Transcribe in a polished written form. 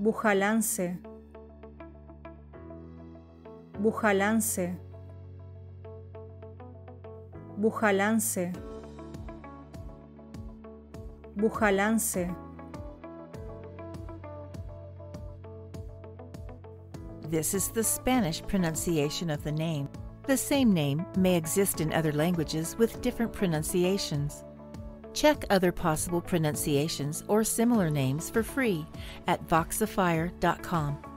Bujalance. Bujalance. Bujalance. Bujalance. This is the Spanish pronunciation of the name. The same name may exist in other languages with different pronunciations. Check other possible pronunciations or similar names for free at Voxifier.com.